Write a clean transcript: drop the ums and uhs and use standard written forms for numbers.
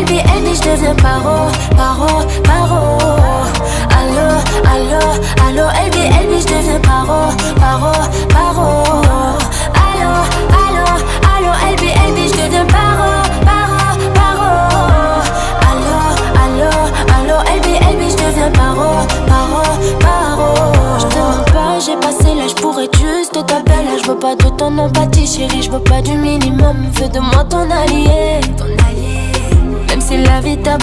LB, je deviens paro. Allo, LB, je deviens paro. Allo, LB, je deviens paro. Allo, LB, je deviens paro. Je te mens pas, j'ai passé l'âge pour être juste ta belle. Je veux pas de ton empathie, chérie, je veux pas du minimum. Fais de moi ton allié. Même si la vie t'a